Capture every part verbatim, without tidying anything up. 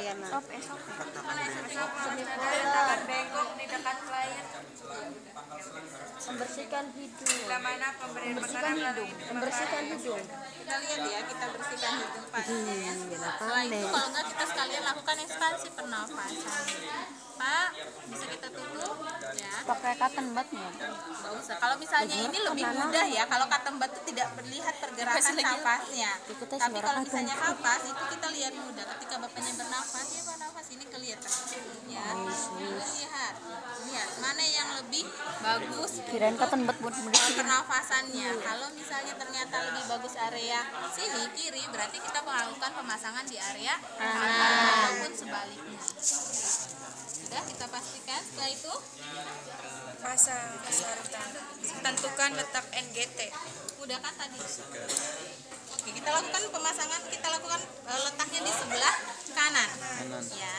pelayanan. S O P, S O P. Mana S O P? Letakkan bengkok di dekat klien. Membersihkan hidung. Bila mana pemberian Membersihkan makanan hidung. melalui Membersihkan hidung. Kita lihat ya, kita bersihkan hidung pasien. Hmm, Setelah itu kalau enggak kita sekalian lakukan ekspansi pernafasan. Pak, bisa kita tutup ya. Pakai cotton bud nggak? Nggak usah. Kalau misalnya ini lebih mudah ya, kalau cotton bud itu tidak terlihat pergerakan nafasnya. Tapi kalau misalnya kapas itu kita lihat mudah. Ketika bapaknya bernafas, ya bernafas ini kelihatan. Ya, lihat, lihat mana yang lebih bagus. Kirain cotton bud buat Uh, pernafasannya. Kalau misalnya ternyata lebih bagus area sini kiri, berarti kita melakukan pemasangan di area kanan maupun sebaliknya. Sudah kita pastikan. Setelah itu pasang persyaratan. Tentukan letak N G T. udah kan tadi. Oke, kita lakukan pemasangan, kita lakukan uh, letaknya di sebelah kanan. Ya.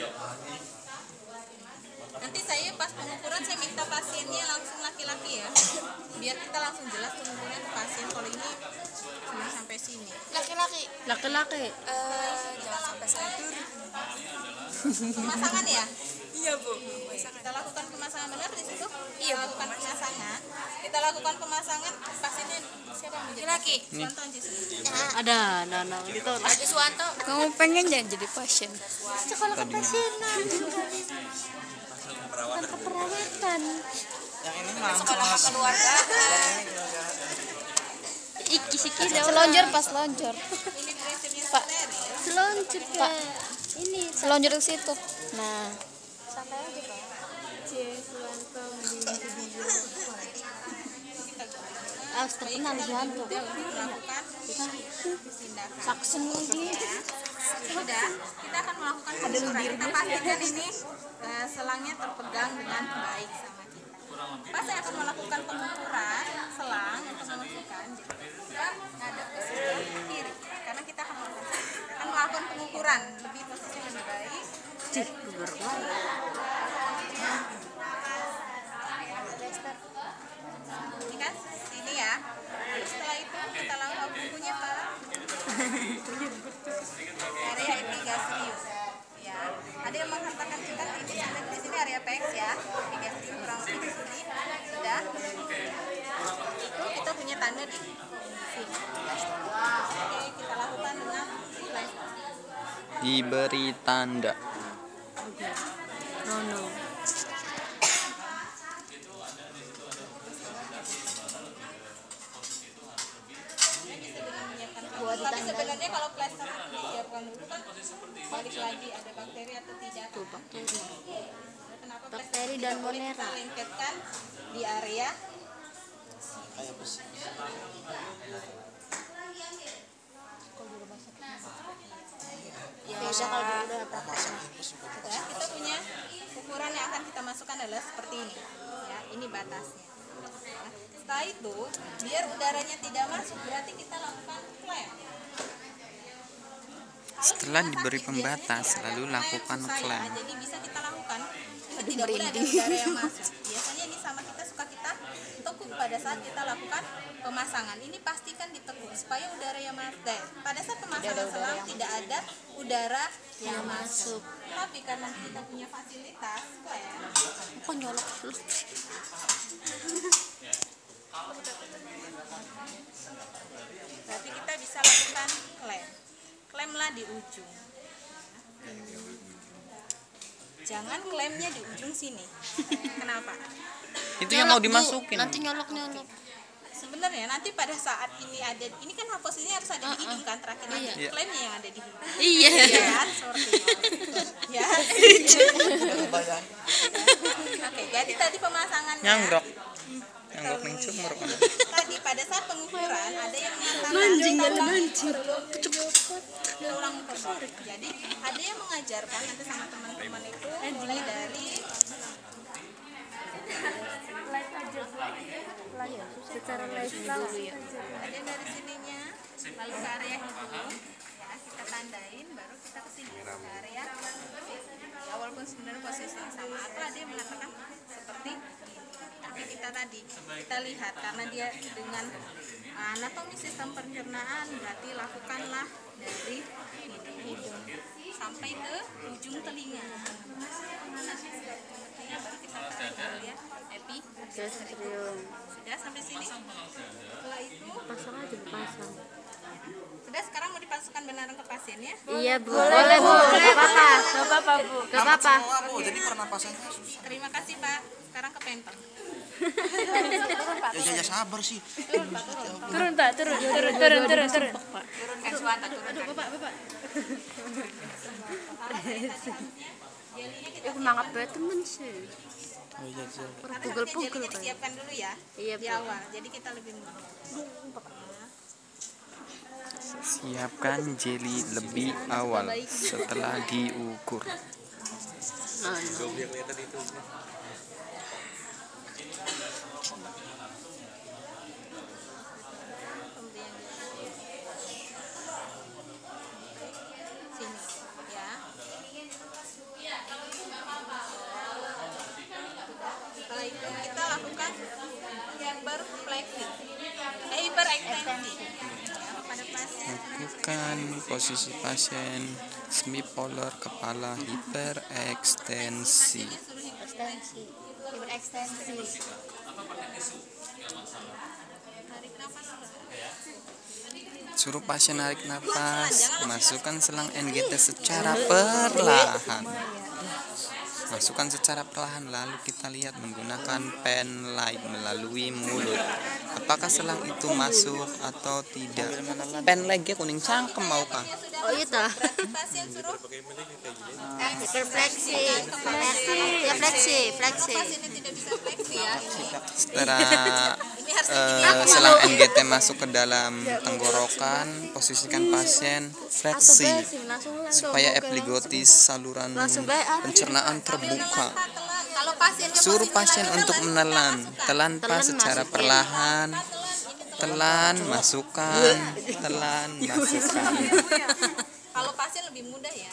Nanti saya pas pengukuran saya minta pasiennya langsung laki-laki ya, biar kita langsung jelas pengukuran pasien. Kalau ini cuma sampai sini. Laki-laki. Laki-laki. Eh, jangan sampai saya turun. Pemasangan ya? Iya, Bu. Kita lakukan pemasangan benar di situ? Iya, Kita lakukan pemasangan. Kita lakukan pemasangan pasiennya siapa yang menjadi Laki-laki. Suwanto aja sih. Ada, ada, ada. Itu Adi Suwanto. Kamu pengen jangan jadi pasien? sekolah kepasienan. Bukan keperawatan. Yang ini mah Sekolah kekeluargaan. Iki siki Selonjor pas selonjor. Ini prinsipnya Pak. steril. selonjor Pak. Ini Selonjor ke situ. nah Santai aja, Pak. harus terkenal jantung. Melakukan tindakan. Vaksin lagi. Sudah, kita akan melakukan pengukuran. Kita pastikan ini eh, selangnya terpegang dengan baik sama kita. Pas saya akan melakukan pengukuran selang untuk memasukkan, kita ngadep ke sebelah kiri karena kita akan melakukan, akan melakukan pengukuran lebih posisi lebih baik. Cih, berbahaya. Ini kan sini ya. Lalu setelah itu kita lakukan bukunya Pak. Area epigastrium. Ya. Ada yang mengatakan juga ini sebenarnya di sini area P X ya. Epigastrium kurang lebih di sini. Sudah. Itu kita punya tanda di sini. Oke, kita lakukan dengan plaster. diberi tanda. No no. Tapi sebenarnya kalau plaster itu disiapkan dulu kan balik lagi ada bakteri atau tidak. Tuh bakteri. Kenapa Bakteri plaster dan tidak boleh monera. kita lengketkan di area Ya, Biasa kalau dia udah apa? ya, kita punya ukuran yang akan kita masukkan adalah seperti ini ya, ini batasnya ya. Setelah itu biar udaranya tidak masuk berarti kita lakukan klem. Setelah diberi pembatas, lalu lakukan Susah ya, klem. jadi bisa kita lakukan ini tidak boleh ada udara yang masuk. Biasanya ini sama kita suka kita tekuk pada saat kita lakukan pemasangan. Ini pastikan ditekuk supaya udara yang masuk. Pada saat pemasangan selang tidak ada udara yang masuk. Tapi karena kita punya fasilitas klem, Kok nyolok lu? berarti kita bisa lakukan klem. Klemlah di ujung. Jangan klemnya di ujung sini. Kenapa? Itu yang mau Nyolok, Bu. dimasukin. Nanti nyolok nyolok. Sebenarnya nanti pada saat ini ada, ini kan posisinya harus ada di hidung kan terakhir nanti Iya. klemnya yang ada di hidung. Iya. Iya kan? Seperti itu. Ya. Oke, jadi tadi pemasangannya. Nyanggrok. Nyanggrok ning sumur. Tadi pada saat pengukuran ada yang mengatakan Mancing, kita dalam ulang mancing. kita ulang perlu. Jadi ada yang mengajarkan nanti sama teman-teman itu mulai dari Secara lifestyle dulu ya. ada dari sininya lalu ke area hidung ya kita tandain baru kita ke sini ke area ya walaupun sebenarnya posisi yang sama atau ada yang mengatakan seperti ini. Tapi kita tadi kita lihat karena dia dengan anatomi sistem pencernaan berarti lakukanlah dari hidung sampai ke ujung telinga. Telinga baru kita tarik dulu ya. Epi. Sudah sampai sini. Setelah itu Pasang aja, pasang. sudah, sekarang mau dipasukkan benaran ke pasien ya. Iya, Bu. Boleh, Bu. Gak apa-apa. Gak apa-apa, Bu. Gak apa-apa. Jadi pernapasannya susah. Terima kasih Pak. Sekarang ke pentong. Ya, ya, ya sabar sih. Turun, Pak. Turun, turun, turun, turun, turun. Eh, Suwanta turun. Aduh, Bapak, Bapak. Eh, semangat banget temen sih. Oh iya, iya. Pugel-pugel Jelinya kan. disiapkan dulu ya. Iya, Di Bu. awal. Jadi kita lebih mudah. Siapkan jeli lebih awal setelah diukur. Sini ya. Setelah itu kita lakukan hiperfleksi, eh, hiperekstensi ya, pada pasien. Lakukan posisi pasien semipolar kepala hiperekstensi. Ekstensi. Hiperekstensi. Tarik nafas. Suruh pasien narik nafas, masukkan selang N G T secara perlahan. Masukkan secara perlahan, lalu kita lihat menggunakan pen light melalui mulut. Apakah selang itu masuk atau tidak? Pen lightnya kuning cangkem mau kah? Oh iya tah. Pasien suruh Hiperfleksi. Fleksi. Ya fleksi, fleksi. pasiennya tidak bisa fleksi ya. Setelah Ini harus eh, selang N G T masuk ke dalam tenggorokan, posisikan pasien fleksi supaya epiglottis saluran pencernaan terbuka. kalau pasiennya Suruh posisinya pasien lain, untuk kita menelan, masukkan. telan pas secara perlahan, telan masukkan, telan masukkan. Kalau pasien lebih mudah ya.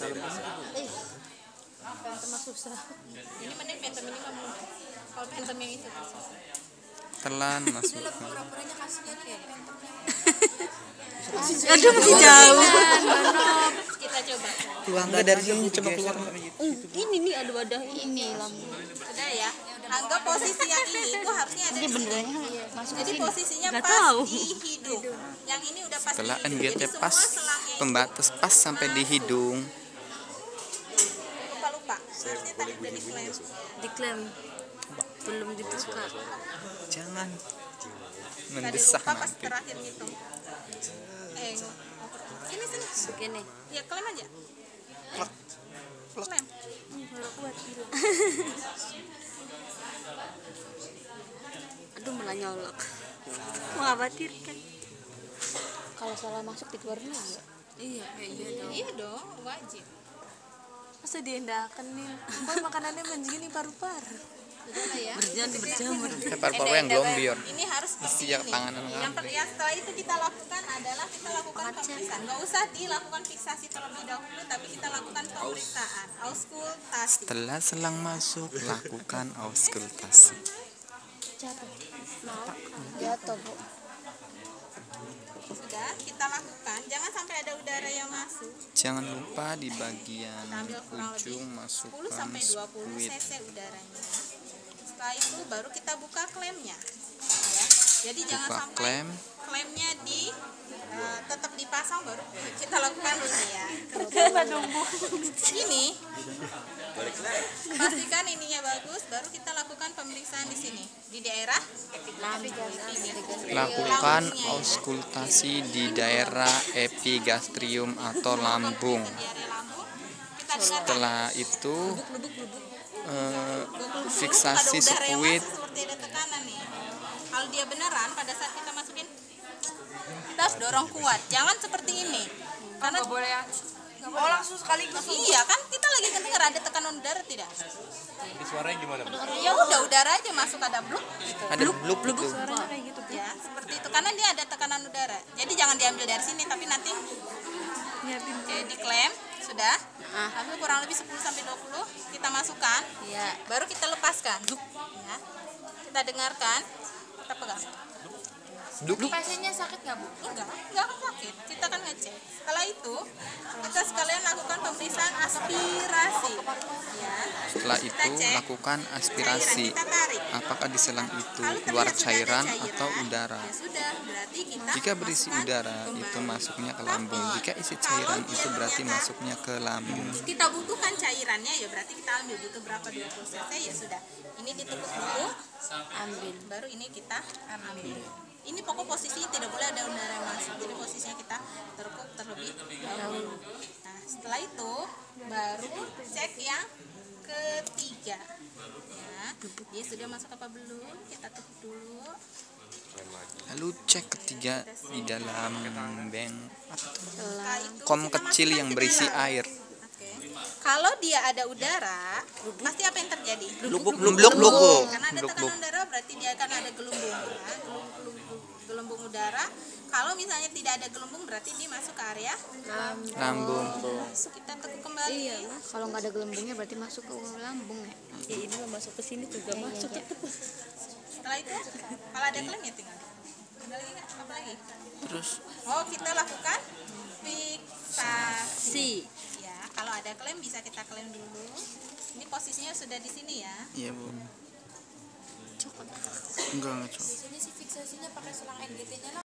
Ini mending pentem ini mah mudah. Kalau pentem yang itu susah. Telan masukkan. Pura-puranya kasihan ya pentemnya. Aduh, masih jauh. Kita coba. Keluar nggak dari sini, coba keluar. Ini nih ada wadah ini lambung. Sudah ya. Anggap posisi yang ini itu harusnya ada di sini. Benerannya masuk Jadi sini. posisinya Nggak pas tahu. di hidung. Yang ini udah pas Setelah di N hidung. G T Jadi semua pas, selangnya itu pembatas pas sampai di hidung. lupa-lupa. Harusnya tadi udah diklaim. Diklaim. Belum dibuka. Jangan Tadi mendesak lupa pas nanti. terakhir ngitung. Eh, sini sini. Begini. Ya klaim aja. Klaim. Aduh, malah nyolok. Mengkhawatirkan. Kalau salah masuk dikeluarin enggak? Iya, iya dong. Iya dong, wajib. Masa diendakan nih? Kok makanannya menjini paru-paru? Udah lah ya. Berjam berjamur. Paru-paru yang gelombior. Ini harus seperti Siap ini. tangan Yang, per- yang setelah itu kita lakukan adalah kita lakukan pemeriksaan. Nggak usah dilakukan fiksasi terlebih dahulu, tapi kita lakukan pemeriksaan, auskultasi. Setelah selang masuk, lakukan auskultasi. Jatuh, Bu. Sudah kita lakukan. Jangan sampai ada udara yang masuk. Jangan lupa di bagian Ambil kurang ujung lebih sepuluh masukkan sampai dua puluh squid. cc udaranya. Setelah itu baru kita buka klemnya. Ya. Jadi jangan Buka sampai klem. klemnya di eh, tetap dipasang baru kita lakukan ini ya. Coba dong, Bu. Ini pastikan ininya bagus, baru kita lakukan pemeriksaan di sini di daerah Lakukan auskultasi di daerah epigastrium atau lambung. di area lambung. Kita dengarkan Setelah itu eh, ada fiksasi udara yang squid. masuk seperti ada tekanan nih. Kalau dia beneran pada saat kita masukin kita harus dorong kuat, jangan seperti ini. Karena Boleh ya? Oh, langsung sekaligus. iya kan kita lagi dengar ada tekanan udara tidak? Suaranya gimana? Ya udah udara aja masuk ada bluk. Ada bluk bluk tuh. Kayak gitu. Ya seperti itu karena dia ada tekanan udara. Jadi jangan diambil dari sini tapi nanti Oke, diklaim sudah. Lalu kurang lebih sepuluh sampai dua puluh kita masukkan. Iya. Baru kita lepaskan. Ya. Kita dengarkan. Kita pegang. Pasiennya sakit nggak, Bu? Enggak, enggak akan sakit. Kita akan ngecek. Setelah itu, kita sekalian lakukan pemeriksaan aspirasi. Ya. Setelah Kita itu cek lakukan cairan, aspirasi. kita tarik. Apakah di selang itu Kalau keluar terlihat sudah ada cairan cairan, atau udara? Ya sudah, berarti kita Jika berisi masukkan udara kembali. itu masuknya ke lambung. Tapi, Jika isi kalau cairan dia itu berarti ternyata masuknya ke lambung. kita butuhkan cairannya, ya berarti kita ambil butuh berapa dua puluh cc, ya sudah. Ini ditekuk dulu, ambil. Baru ini kita ambil. Ini pokok posisi tidak boleh ada udara yang masuk. Jadi posisinya kita terkuk terlebih dahulu. Nah, setelah itu baru cek yang ketiga. Ya, dia sudah masuk apa belum? Kita tekuk dulu. Lalu cek ketiga di dalam bank Setelah itu kom kita kecil masukkan yang ke berisi dalam. air. Oke. Kalau dia ada udara, pasti apa yang terjadi? Blubuk blubuk. Karena ada Blubuk. tekanan udara berarti dia akan ada gelembung, ya, gelembung, gelembung udara. Kalau misalnya tidak ada gelembung berarti dia masuk ke area Lambung. kita tekuk kembali. Iya, kalau nggak ada gelembungnya berarti masuk ke lambung ya. Ya ini mau masuk ke sini juga masuk ya. Setelah itu kalau ada klaim ya tinggal. Ada lagi nggak? Apa lagi? Terus Oh, kita lakukan fiksasi. Ya, kalau ada klaim bisa kita klaim dulu. Ini posisinya sudah di sini ya. iya Bu. Enggak, enggak, Cok. Di sini sih fiksasinya pakai selang N G T-nya